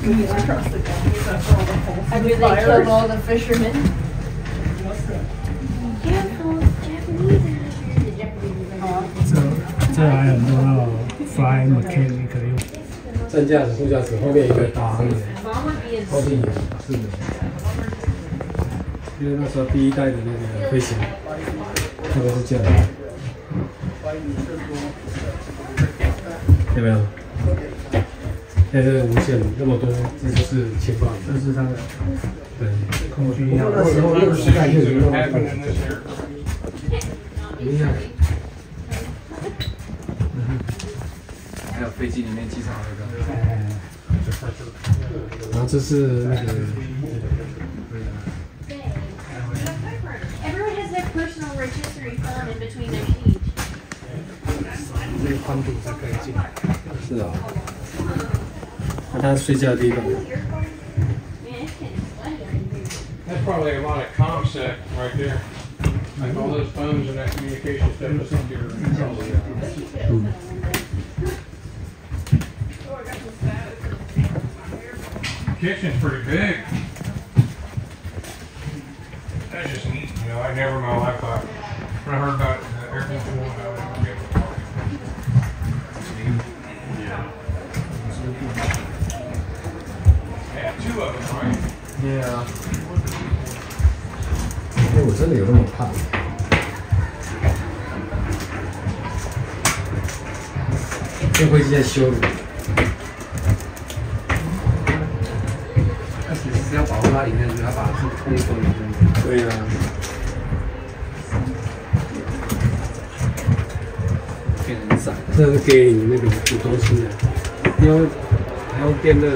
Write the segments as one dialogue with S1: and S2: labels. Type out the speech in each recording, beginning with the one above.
S1: across the country.
S2: After they killed all the fishermen.
S3: 这还很多那种 fly mechanic 可以用。正驾驶、副驾驶后面一个打那个靠近眼是的，因为那时候第一代的那个飞行，那个是这样的，有没有？现在这个无线那么多，这就是情报，这是它的对空军一样。那时候那个时代就已经用了。影响。还有飞机里面机场那个，然后这是那个。
S2: Everyone has their personal rotisserie phone in between their sheets.
S3: 这个宽度才可以进来。是啊。那他睡觉的地方。
S4: That's probably a lot of ComSec right there. Like all those phones and that communication stuff is computer. Kitchen's pretty big. That's just neat, you know. I never in my life thought when I heard about the air conditioning, I would be able to party. Yeah, two of them, right?
S3: Yeah. 我真的有那么怕？这飞机在修理。它其实是要保护它里面，所以它把它通风的。对啊。变很窄。这是给你那个补充气的，要电热。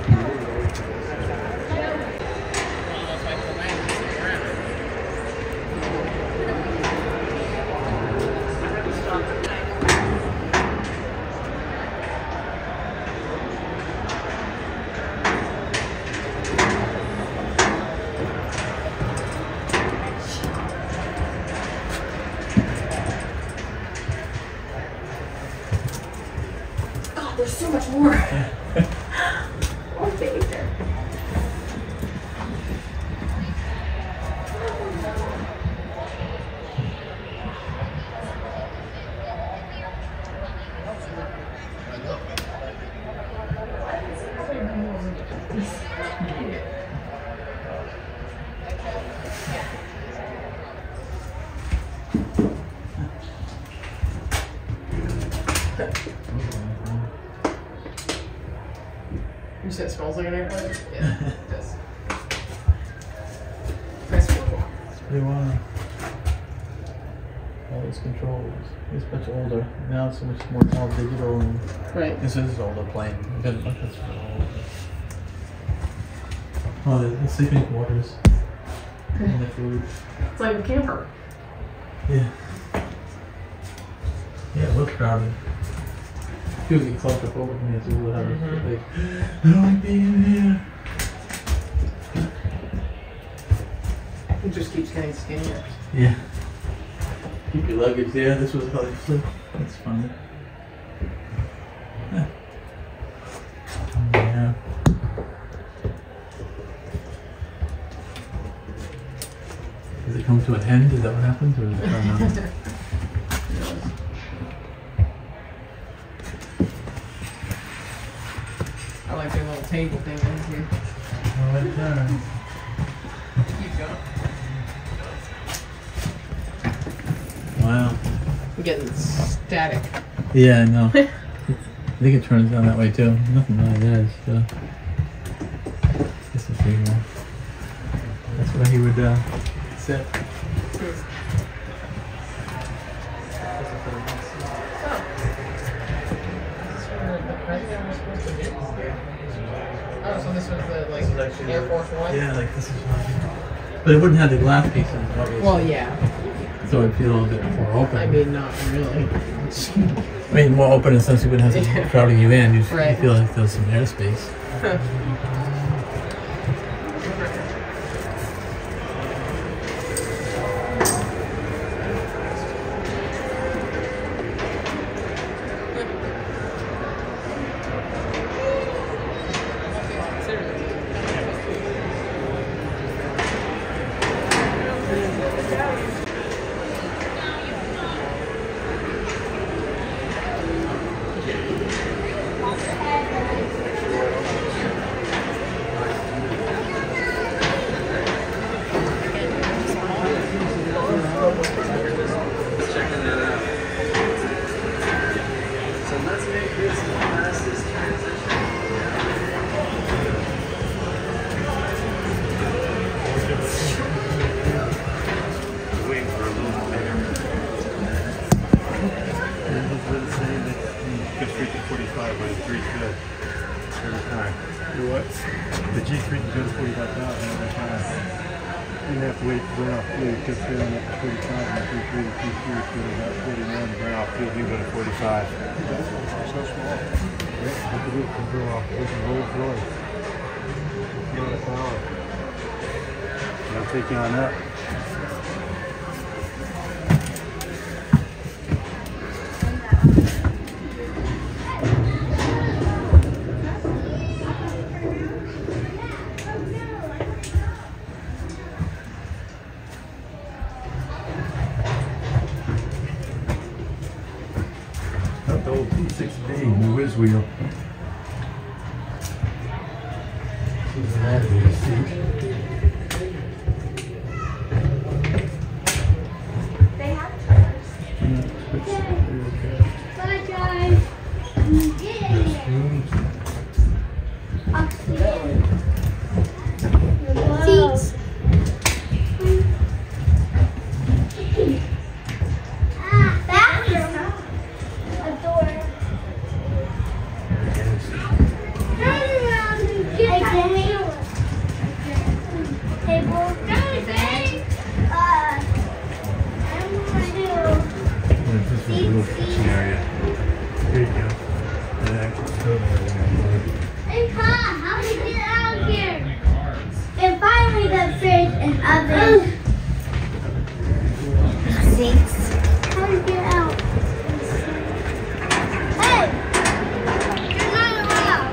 S2: There's so much more. Oh, baby.
S1: You said it smells like an airplane? Yeah, it does. Nice one.
S5: It's pretty wild. All those controls. It's much older. Now it's so much more all digital. And
S1: right.
S5: This is an older plane. Good look, it's old. Oh, the sleeping quarters. And the food.
S1: It's like a camper.
S5: Yeah. Yeah, it looks crowded. Feels like claustrophobic to me as well. Like, I don't like being in here.
S1: It just keeps getting skinnier.
S5: Yeah. Keep your luggage there. This was how they flew. That's funny. Yeah. Yeah. Does it come to an end? Is that what happens? Or is it going on?
S1: I like their little table thing in here.
S5: Oh, right there.
S1: Keep going.
S5: Wow.
S1: I'm getting static.
S5: Yeah, I know. I think it turns down that way too. Nothing really there. This is pretty cool. That's where he would sit.
S1: Oh, so this was the like Air Force One?
S5: Yeah, like this is what. But it wouldn't have the glass pieces, obviously.
S1: Well, yeah.
S5: So it'd feel a little bit more open.
S1: I mean, not really.
S5: I mean, more open in the sense you wouldn't have to crowding you in. You
S1: Right.
S5: feel like there's some airspace.
S1: Huh.
S6: but it's pretty good every time.
S5: You what?
S6: The G3 can go to 45,000 every time. You didn't have to wait to burn off fuel. You kept filling up to 45, and the G3 is good about 41 to burn off fuel. You go to 45.
S5: It's so small.
S6: What the roof can burn off. This is Rolls Royce. A lot of power. It'll take you on up.
S5: The old P6D, the whiz wheel.
S2: They have cars. Bye, guys. I'll see you. Seats. Bathroom. A door. Turn around and get that table. Table.
S6: This is a little kitchen area. Here you go. And an actual stove area.
S2: Hey, Mom, how do you get out of here? And finally, the fridge and oven. Sinks. How do you get out? Hey! You're not allowed.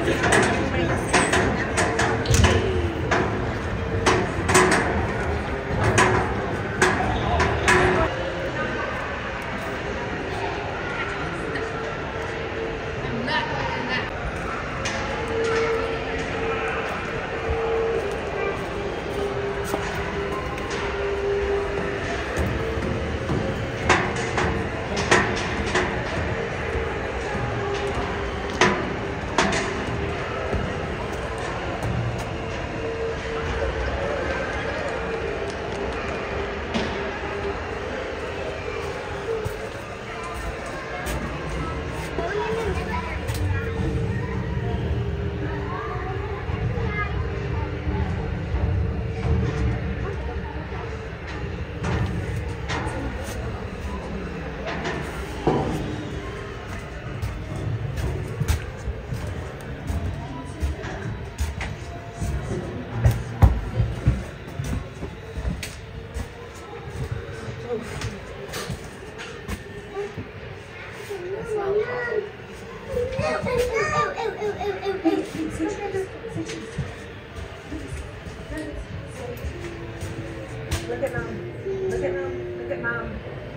S7: Look at Mom. Look at Mom. Look at Mom.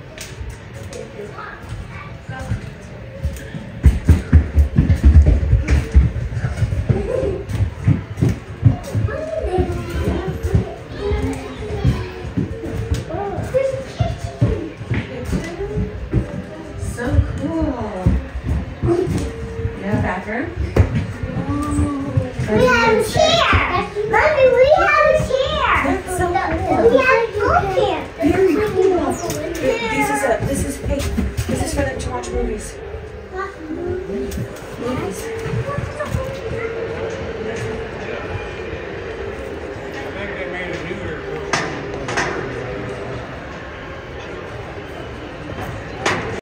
S2: So cool. Yeah, bathroom. We have a chair. Mommy, we have a chair.
S7: That's so cool.
S2: We have a full chair.
S7: Very cool. This is for them to watch movies.
S2: Movies.